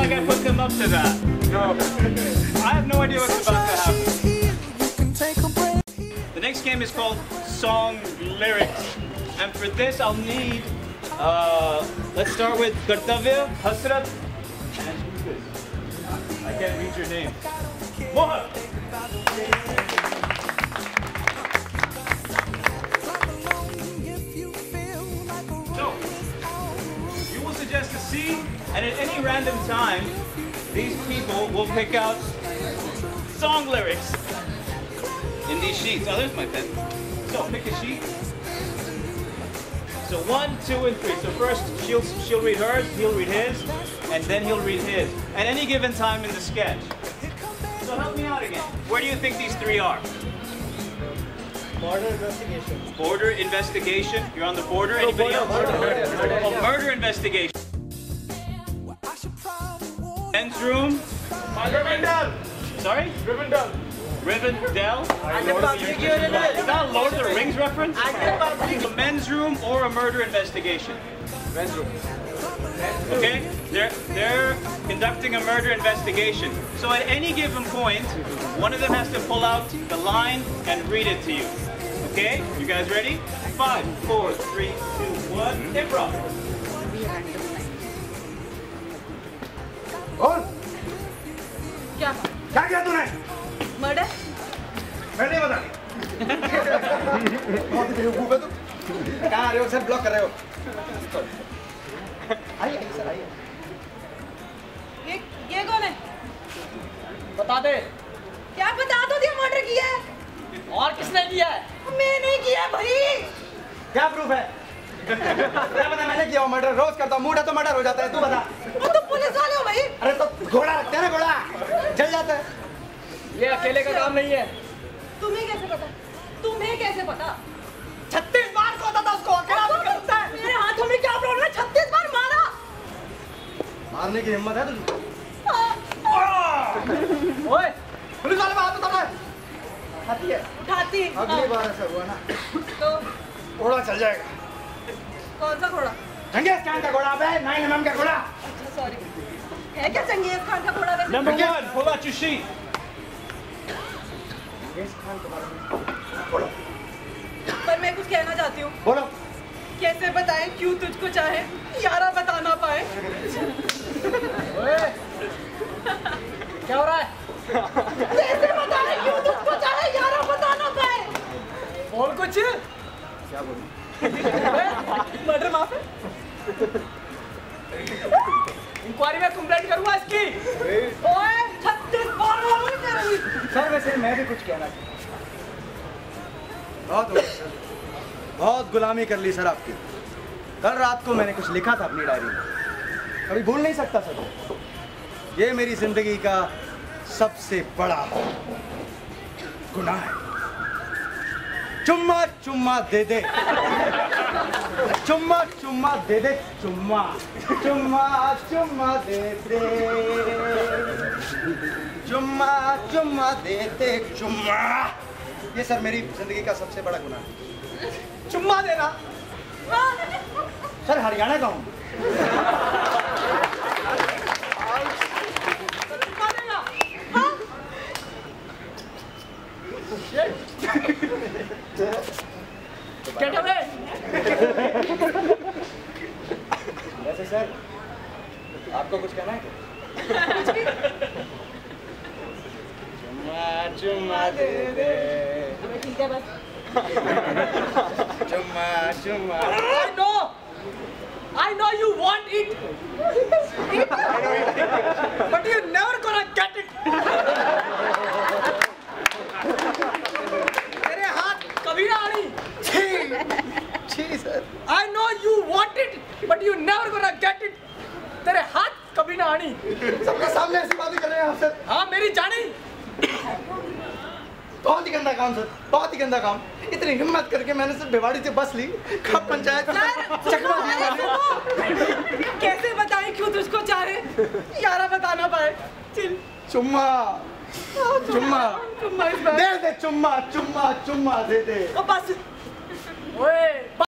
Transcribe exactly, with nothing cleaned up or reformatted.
like I put them up to that. No. I have no idea what's about to happen. The next game is called Song Lyrics. And for this I'll need, uh, let's start with Kartavya, Hasrat, and who's this? I can't read your name. Mohan! So, you will suggest a C, and at any random time, these people will pick out song lyrics in these sheets. Oh, there's my pen. So, pick a sheet. So one, two, and three. So first she'll she'll read hers, he'll read his, and then he'll read his. At any given time in the sketch. So help me out again. Where do you think these three are? Border investigation. Border investigation. You're on the border. Anybody else? Oh, murder investigation. Men's room. Rivendell. Sorry? Rivendell. Rivendell? Is that a Lord of the Rings reference? A men's room or a murder investigation? Men's room. Okay? They're, they're conducting a murder investigation. So at any given point, one of them has to pull out the line and read it to you. Okay? You guys ready? Five, four, three, two, one, improv. और क्या क्या किया तूने? Murder? मैं नहीं बता। बहुत बेवकूफ है तू। कहाँ आ रहे हो? सर ब्लॉक कर रहे हो। आइए आइए सर आइए। ये ये कौन है? बता दे। क्या बता दो दिया मर्डर किया है? और किसने किया है? मैंने किया भाई। क्या प्रूफ है? क्या बता मैंने किया मर्डर रोज करता हूँ मूड है तो मर्डर हो जाता है तू बता। तुम तो पुलिस वाले हो भाई। अरे तो घोड़ा रखते हैं ना घोड़ा जल जाता है। ये अकेले का काम नहीं है। तुम्हें कैसे पता? तुम्हें कैसे पता? छत्तीस बार को होता था उसको अकेला भी कर सकता है। मेरे हाथों में क्या प्रॉब्लम है? छत्तीस बार मारा। मारने की हिम्मत है तुझे? ओए पुलिस वाले बात उठाना है। आती है। उठाती। अगली बार ऐसा हुआ ना तो घोड़ा चल जाएगा। कौन सा घोड़ा? चंगेज खान का घोड़ा है नाइन एम एम का घोड़ा। अच्छा सॉरी। है क्या चंगेज खान का घोड़ा वैसे? Number one, pull out your sheet. Genghis Khan के बारे में बोलो। पर मैं कुछ कहना चाहती हूँ। बोलो। कैसे बताएं क्यों तुझको चाहे यारा बता ना पाए। ओए क्या हो रहा है? कैसे बताएं क्यों तुझको चाहे यारा बता ना पाए। बोल कुछ। क्या बोलूं? मर्डर माफ है? इंक्वायरी में कंप्लेंट करूंगा इसकी। ओए छत्तीस बार मारूंगी तेरे भी। सर वैसे मैं भी कुछ कहना चाहता हूँ। बहुत हो गया सर। बहुत गुलामी कर ली सर आपकी। कल रात को मैंने कुछ लिखा था अपनी डायरी में कभी भूल नहीं सकता सर। ये मेरी जिंदगी का सबसे बड़ा गुनाह है। चुम्मा चुम्मा दे दे चुम्मा चुम्मा दे दे चुम्मा चुम्मा चुम्मा दे दे चुम्मा चुम्मा दे दे चुम्मा। ये सर मेरी जिंदगी का सबसे बड़ा गुनाह है। चुम्मा देना। सर हरियाणा का हूँ। Get away! वैसे सर आपको कुछ कहना है क्या? चुम्मा चुम्मा दे दे ठीक है बस। चुम्मा चुम्मा। I know! I know you want it! But you're never gonna get it! तेरे हाथ कभी ना आनी। छी sir. I know you want it, but you're never gonna get it. तेरे हाथ कभी ना आनी। सबके सामने ऐसी बातें कर रहे हैं आप सर। हाँ मेरी जानी। बहुत ही गंदा काम सर बहुत ही गंदा काम। इतनी हिम्मत करके मैंने सिर्फ भिवाड़ी से बस ली कब पंचायत चकमा दिया। कैसे बताएं क्यों तुझको चाहे यारा बता ना पाए। चिल। चुम्मा चुम्मा चुम्मा इस बार। दे दे चुम्मा चुम्मा चुम्मा दे दे। ओ बस। ओए